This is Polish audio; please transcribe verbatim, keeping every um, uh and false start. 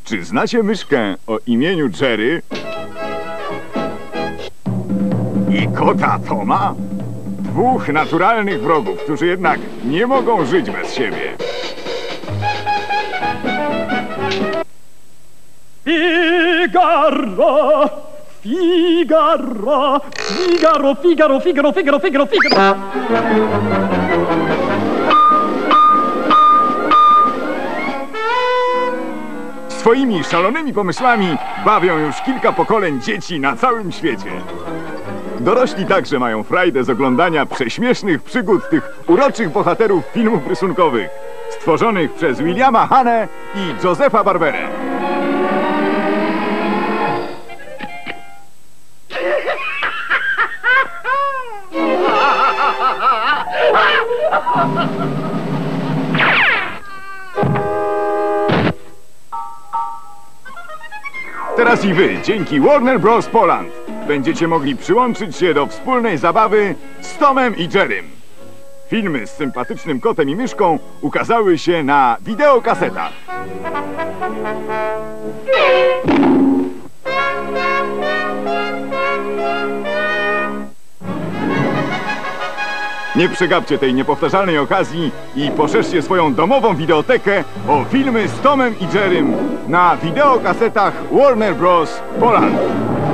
Czy znacie myszkę o imieniu Jerry i kota Toma? Dwóch naturalnych wrogów, którzy jednak nie mogą żyć bez siebie. Figaro! Figaro! Figaro, Figaro, Figaro, Figaro, Figaro, Figaro! Swoimi szalonymi pomysłami bawią już kilka pokoleń dzieci na całym świecie. Dorośli także mają frajdę z oglądania prześmiesznych przygód tych uroczych bohaterów filmów rysunkowych, stworzonych przez Williama Hannę i Josepha Barberę. Teraz i wy, dzięki Warner Bros. Poland, będziecie mogli przyłączyć się do wspólnej zabawy z Tomem i Jerrym. Filmy z sympatycznym kotem i myszką ukazały się na wideokasetach. Nie przegapcie tej niepowtarzalnej okazji i poszerzcie swoją domową wideotekę o filmy z Tomem i Jerrym na wideokasetach Warner Bros. Poland.